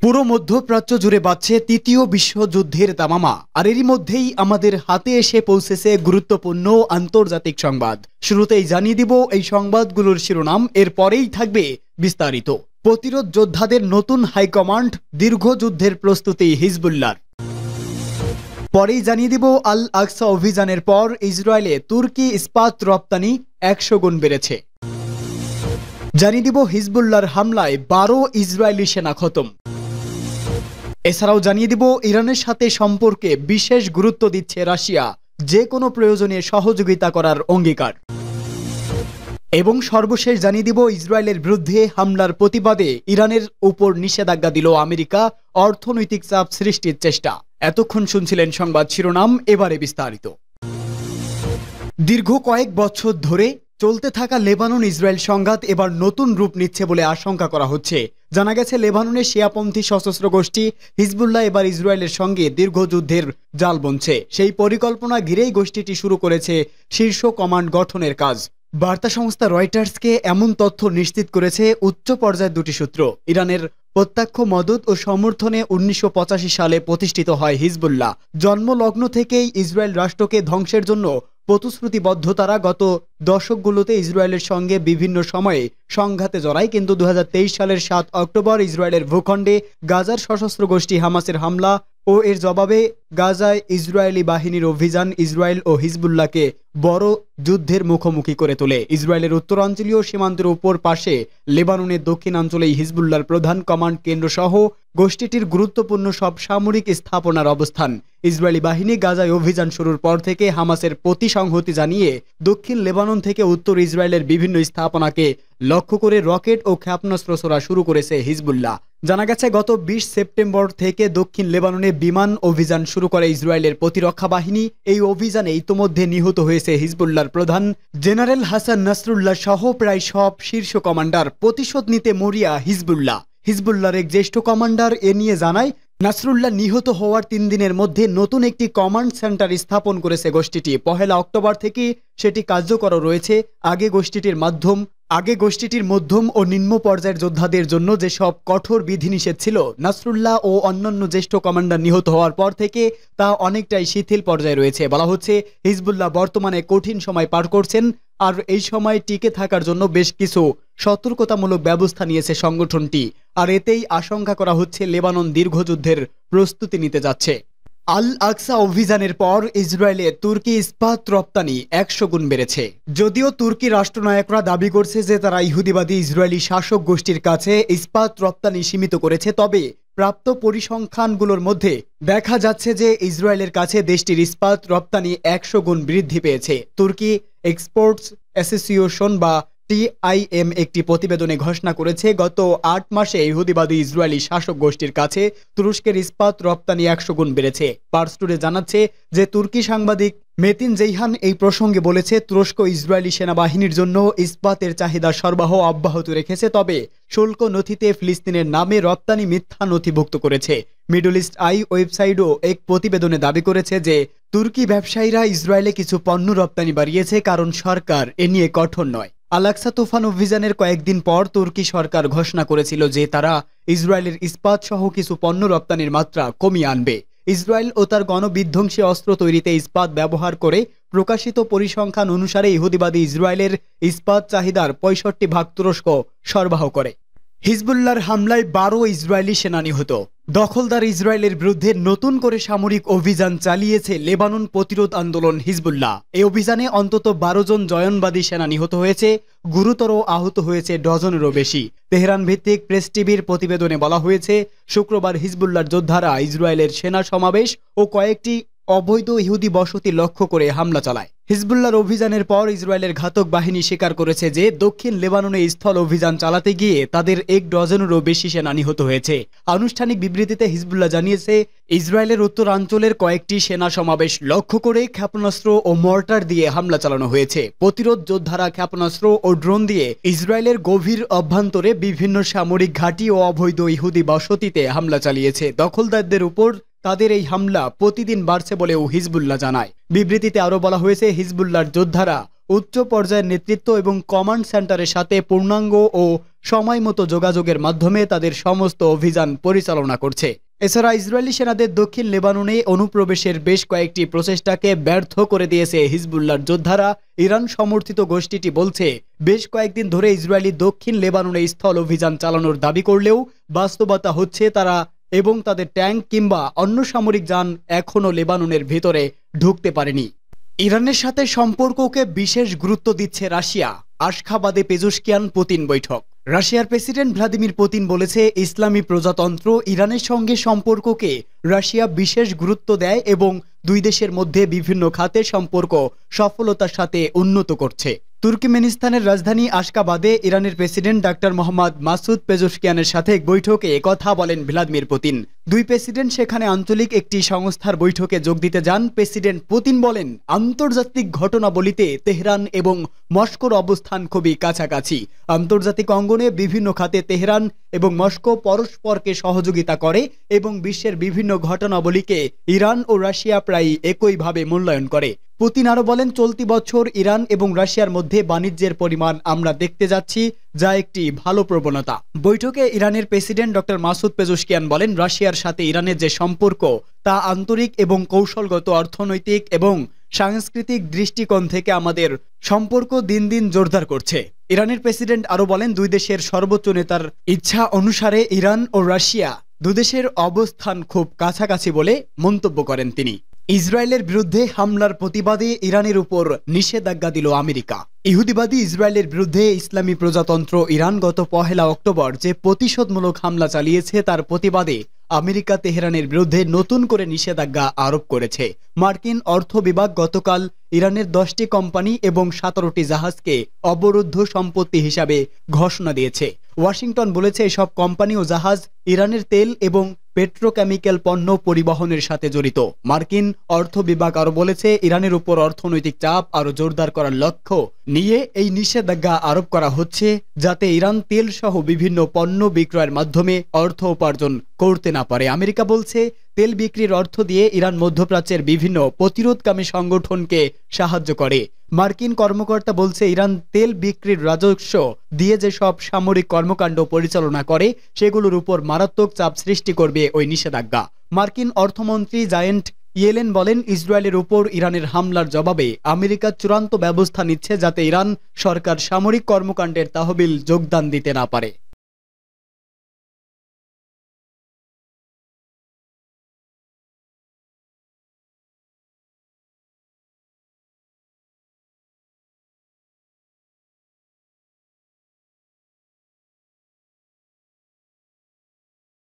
পুরো মধ্যপ্রাচ্য জুড়ে বাজছে তৃতীয় বিশ্বযুদ্ধের দামামা, আর এরই মধ্যেই আমাদের হাতে এসে পৌঁছেছে গুরুত্বপূর্ণ আন্তর্জাতিক সংবাদ। শুরুতেই জানিয়ে দিব এই সংবাদগুলোর শিরোনাম, এরপরেই থাকবে বিস্তারিত। প্রতিরোধ যোদ্ধাদের নতুন হাইকমান্ড, দীর্ঘ যুদ্ধের প্রস্তুতি হিজবুল্লাহর। পরেই জানিয়ে দিব আল আকসা অভিযানের পর ইসরায়েলে তুর্কি ইস্পাত রপ্তানি 100 গুণ বেড়েছে। জানিয়ে দিব হিজবুল্লাহর হামলায় 12 ইসরায়েলি সেনা খতম। এছাড়াও জানিয়ে দিব ইরানের সাথে সম্পর্কে বিশেষ গুরুত্ব দিচ্ছে রাশিয়া, যে কোনো প্রয়োজনে সহযোগিতা করার অঙ্গীকার। এবং সর্বশেষ জানিয়ে দিব ইসরায়েলের বিরুদ্ধে হামলার প্রতিবাদে ইরানের উপর নিষেধাজ্ঞা দিল আমেরিকা, অর্থনৈতিক চাপ সৃষ্টির চেষ্টা। এতক্ষণ শুনছিলেন সংবাদ শিরোনাম, এবারে বিস্তারিত। দীর্ঘ কয়েক বছর ধরে চলতে থাকা লেবানন ইসরায়েল সংঘাত এবার নতুন রূপ নিচ্ছে বলে আশঙ্কা করা হচ্ছে। জানা গেছে লেবাননের শিয়াপন্থী সশস্ত্র গোষ্ঠী হিজবুল্লাহ এবার ইসরায়েলের সঙ্গে দীর্ঘ যুদ্ধের জাল বুনছে। সেই পরিকল্পনা ঘিরেই গোষ্ঠীটি শুরু করেছে শীর্ষ কমান্ড গঠনের কাজ। বার্তা সংস্থা রয়টার্সকে এমন তথ্য নিশ্চিত করেছে উচ্চ পর্যায়ের দুটি সূত্র। ইরানের প্রত্যক্ষ মদত ও সমর্থনে 1985 সালে প্রতিষ্ঠিত হয় হিজবুল্লাহ। জন্মলগ্ন থেকেই ইসরায়েল রাষ্ট্রকে ধ্বংসের জন্য প্রতিশ্রুতিবদ্ধ তারা গত দশকগুলোতে ইসরায়েলের সঙ্গে বিভিন্ন সময়ে সংঘাতে জড়ায়, কিন্তু 2023 সালের 7 অক্টোবর ইসরায়েলের ভূখণ্ডে গাজার সশস্ত্র গোষ্ঠী হামাসের হামলা ও এর জবাবে গাজায় ইসরায়েলি বাহিনীর অভিযান ইসরায়েল ও হিজবুল্লাহকে বড় যুদ্ধের মুখোমুখি করে তোলে। ইসরায়েলের উত্তরাঞ্চলীয় সীমান্তের উপর পাশে লেবাননের দক্ষিণাঞ্চলেই হিজবুল্লাহর প্রধান কমান্ড কেন্দ্র সহ গোষ্ঠীটির গুরুত্বপূর্ণ সব সামরিক স্থাপনার অবস্থান। ইসরায়েলি বাহিনী গাজায় অভিযান শুরুর পর থেকে হামাসের প্রতি সংহতি জানিয়ে দক্ষিণ লেবানন থেকে উত্তর ইসরায়েলের বিভিন্ন স্থাপনাকে লক্ষ্য করে রকেট ও ক্ষেপণাস্ত্র ছোড়া শুরু করেছে হিজবুল্লাহ। জানা গেছে গত 20 সেপ্টেম্বর থেকে দক্ষিণ লেবাননে বিমান অভিযান শুরু করে ইসরায়েলের প্রতিরক্ষা বাহিনী। এই অভিযানে ইতোমধ্যে নিহত হয়েছে হিজবুল্লাহর প্রধান জেনারেল হাসান নাসরুল্লাহ সহ প্রায় সব শীর্ষ কমান্ডার। প্রতিশোধ নিতে মরিয়া হিজবুল্লাহ। হিজবুল্লাহর এক জ্যেষ্ঠ কমান্ডার এ নিয়ে জানায়, নাসরুল্লাহ নিহত হওয়ার 3 দিনের মধ্যে নতুন একটি কমান্ড সেন্টার স্থাপন করেছে গোষ্ঠীটি। 1 অক্টোবর থেকে সেটি কার্যকর রয়েছে। আগে গোষ্ঠীটির মধ্যম ও নিম্ন পর্যায়ের যোদ্ধাদের জন্য যেসব কঠোর বিধিনিষেধ ছিল, নাসরুল্লাহ ও অন্যান্য জ্যেষ্ঠ কমান্ডার নিহত হওয়ার পর থেকে তা অনেকটাই শিথিল পর্যায়ে রয়েছে। বলা হচ্ছে হিজবুল্লাহ বর্তমানে কঠিন সময় পার করছেন, আর এই সময় টিকে থাকার জন্য বেশ কিছু সতর্কতামূলক ব্যবস্থা নিয়েছে সংগঠনটি। আর এতেই আশঙ্কা করা হচ্ছে লেবানন দীর্ঘযুদ্ধের প্রস্তুতি নিতে যাচ্ছে। আল আকসা অভিযানের পর ইসরায়েলে তুর্কি ইস্পাত রপ্তানি 100 গুণ বেড়েছে। যদিও তুর্কি রাষ্ট্রনায়করা দাবি করছে যে তারা ইহুদিবাদী ইসরায়েলি শাসক গোষ্ঠীর কাছে ইস্পাত রপ্তানি সীমিত করেছে, তবে প্রাপ্ত পরিসংখ্যানগুলোর মধ্যে দেখা যাচ্ছে যে ইসরায়েলের কাছে দেশটির ইস্পাত রপ্তানি 100 গুণ বৃদ্ধি পেয়েছে। তুর্কি এক্সপোর্টস অ্যাসোসিয়েশন বা TIM একটি প্রতিবেদনে ঘোষণা করেছে, গত 8 মাসে ইহুদিবাদী ইসরায়েলি শাসক গোষ্ঠীর কাছে তুরস্কের ইস্পাত রপ্তানি 100 গুণ বেড়েছে। পার্স টুডে জানাচ্ছে যে তুর্কি সাংবাদিক মেতিন জেইহান এই প্রসঙ্গে বলেছে, তুরস্ক ইসরায়েলি সেনাবাহিনীর জন্য ইস্পাতের চাহিদা সরবরাহ অব্যাহত রেখেছে, তবে শুল্ক নথিতে ফিলিস্তিনের নামে রপ্তানি মিথ্যা নথিভুক্ত করেছে। মিডল ইস্ট আই ওয়েবসাইটও এক প্রতিবেদনে দাবি করেছে যে তুর্কি ব্যবসায়ীরা ইসরায়েলে কিছু পণ্য রপ্তানি বাড়িয়েছে, কারণ সরকার এ নিয়ে কঠোর নয়। আল আকসা তুফান অভিযানের কয়েকদিন পর তুর্কি সরকার ঘোষণা করেছিল যে তারা ইসরায়েলের ইস্পাত সহ কিছু পণ্য রপ্তানির মাত্রা কমিয়ে আনবে। ইসরায়েল ও তার গণবিধ্বংসী অস্ত্র তৈরিতে ইস্পাত ব্যবহার করে প্রকাশিত পরিসংখ্যান অনুসারে ইহুদিবাদী ইসরায়েলের ইস্পাত চাহিদার 65% তুরস্ক সরবরাহ করে। হিজবুল্লাহর হামলায় 12 ইসরায়েলি সেনা নিহত। দখলদার ইসরায়েলের বিরুদ্ধে নতুন করে সামরিক অভিযান চালিয়েছে লেবানন প্রতিরোধ আন্দোলন হিজবুল্লাহ। এই অভিযানে অন্তত 12 জন জয়নবাদী সেনা নিহত হয়েছে, গুরুতর আহত হয়েছে ডজনেরও বেশি। তেহরান ভিত্তিক প্রেস টিভির প্রতিবেদনে বলা হয়েছে, শুক্রবার হিজবুল্লাহর যোদ্ধারা ইসরায়েলের সেনা সমাবেশ ও কয়েকটি অবৈধ ইহুদি বসতি লক্ষ্য করে হামলা চালায়। হিজবুল্লাহর অভিযানের পর ইসরায়েলের ঘাতক বাহিনী স্বীকার করেছে যে দক্ষিণ লেবাননে স্থল অভিযান চালাতে গিয়ে তাদের 1 ডজনেরও বেশি সেনা নিহত হয়েছে। আনুষ্ঠানিক বিবৃতিতে হিজবুল্লাহ জানিয়েছে, ইসরায়েলের উত্তরাঞ্চলের কয়েকটি সেনা সমাবেশ লক্ষ্য করে ক্ষেপণাস্ত্র ও মর্টার দিয়ে হামলা চালানো হয়েছে। প্রতিরোধ যোদ্ধারা ক্ষেপণাস্ত্র ও ড্রোন দিয়ে ইসরায়েলের গভীর অভ্যন্তরে বিভিন্ন সামরিক ঘাঁটি ও অবৈধ ইহুদি বসতিতে হামলা চালিয়েছে। দখলদারদের উপর তাদের এই হামলা প্রতিদিন বাড়ছে বলেও হিজবুল্লাহ জানায়। বিবৃতিতে আরও বলা হয়েছে, হিজবুল্লাহর যোদ্ধারা উচ্চ পর্যায়ের নেতৃত্ব এবং কমান্ড সেন্টারের সাথে পূর্ণাঙ্গ ও সময় মতো যোগাযোগের মাধ্যমে তাদের সমস্ত অভিযান পরিচালনা করছে। এছাড়া ইসরায়েলি সেনাদের দক্ষিণ লেবাননে অনুপ্রবেশের বেশ কয়েকটি প্রচেষ্টাকে ব্যর্থ করে দিয়েছে হিজবুল্লাহর যোদ্ধারা। ইরান সমর্থিত গোষ্ঠীটি বলছে, বেশ কয়েকদিন ধরে ইসরায়েলি দক্ষিণ লেবাননে স্থল অভিযান চালানোর দাবি করলেও বাস্তবতা হচ্ছে তারা এবং তাদের ট্যাঙ্ক কিংবা অন্য সামরিক যান এখনও লেবাননের ভেতরে ঢুকতে পারেনি। ইরানের সাথে সম্পর্ককে বিশেষ গুরুত্ব দিচ্ছে রাশিয়া। আশখাবাদে পেজুশকিয়ান পুতিন বৈঠক। রাশিয়ার প্রেসিডেন্ট ভ্লাদিমির পুতিন বলেছে, ইসলামী প্রজাতন্ত্র ইরানের সঙ্গে সম্পর্ককে রাশিয়া বিশেষ গুরুত্ব দেয় এবং দুই দেশের মধ্যে বিভিন্ন খাতে সম্পর্ক সফলতার সাথে উন্নত করছে। তুর্কমেনিস্তানের রাজধানী আশখাবাদে ইরানের প্রেসিডেন্ট ডক্টর মোহাম্মদ মাসুদ পেজুশকিয়ানের সাথে বৈঠকে কথা বলেন ভ্লাদিমির পুতিন। দুই প্রেসিডেন্ট সেখানে আঞ্চলিক একটি সংস্থার বৈঠকে যোগ দিতে যান। প্রেসিডেন্ট পুতিন বলেন, আন্তর্জাতিক ঘটনাবলিতে তেহরান এবং মস্কোর অবস্থান খুবই কাছাকাছি। আন্তর্জাতিক অঙ্গনে বিভিন্ন খাতে তেহরান এবং মস্কো পরস্পরকে সহযোগিতা করে এবং বিশ্বের বিভিন্ন ঘটনাবলিকে ইরান ও রাশিয়া প্রায় একইভাবে মূল্যায়ন করে। পুতিন আরো বলেন, চলতি বছর ইরান এবং রাশিয়ার মধ্যে বাণিজ্যের পরিমাণ আমরা দেখতে যাচ্ছি, যা একটি ভালো প্রবণতা। বৈঠকে ইরানের প্রেসিডেন্ট ডক্টর মাসুদ পেজুশকিয়ান বলেন, রাশিয়ার সাথে ইরানের যে সম্পর্ক তা আন্তরিক এবং কৌশলগত, অর্থনৈতিক এবং সাংস্কৃতিক দৃষ্টিকোণ থেকে আমাদের সম্পর্ক দিন দিন জোরদার করছে। ইরানের প্রেসিডেন্ট আরো বলেন, দুই দেশের সর্বোচ্চ নেতার ইচ্ছা অনুসারে ইরান ও রাশিয়া দুদেশের অবস্থান খুব কাছাকাছি বলে মন্তব্য করেন তিনি। ইসরায়েলের বিরুদ্ধে হামলার প্রতিবাদে ইরানের উপর নিষেধাজ্ঞা দিল আমেরিকা। ইহুদিবাদী ইসরায়েলের বিরুদ্ধে ইসলামী প্রজাতন্ত্র ইরান গত 1 অক্টোবর যে প্রতিশোধমূলক হামলা চালিয়েছে তার প্রতিবাদে আমেরিকা তেহরানের বিরুদ্ধে নতুন করে নিষেধাজ্ঞা আরোপ করেছে। মার্কিন অর্থ বিভাগ গতকাল ইরানের 10টি কোম্পানি এবং 17টি জাহাজকে অবরুদ্ধ সম্পত্তি হিসাবে ঘোষণা দিয়েছে। ওয়াশিংটন বলেছে, এসব কোম্পানি ও জাহাজ ইরানের তেল এবং পেট্রোকেমিক্যাল পণ্য পরিবহনের সাথে জড়িত। মার্কিন অর্থ বিভাগ আরো বলেছে, ইরানের উপর অর্থনৈতিক চাপ আরো জোরদার করার লক্ষ্য নিয়ে এই নিষেধাজ্ঞা আরোপ করা হচ্ছে, যাতে ইরান তেল সহ বিভিন্ন পণ্য বিক্রয়ের মাধ্যমে অর্থ উপার্জন করতে না পারে। আমেরিকা বলছে, তেল বিক্রির অর্থ দিয়ে ইরান মধ্যপ্রাচ্যের বিভিন্ন প্রতিরোধকামী সংগঠনকে সাহায্য করে। মার্কিন কর্মকর্তা বলছে, ইরান তেল বিক্রির রাজস্ব দিয়ে যেসব সামরিক কর্মকাণ্ড পরিচালনা করে সেগুলোর উপর মারাত্মক চাপ সৃষ্টি করবে ওই নিষেধাজ্ঞা। মার্কিন অর্থমন্ত্রী জায়েন্ট ইয়েলেন বলেন, ইসরায়েলের উপর ইরানের হামলার জবাবে আমেরিকা চূড়ান্ত ব্যবস্থা নিচ্ছে যাতে ইরান সরকার সামরিক কর্মকাণ্ডের তহবিল যোগদান দিতে না পারে।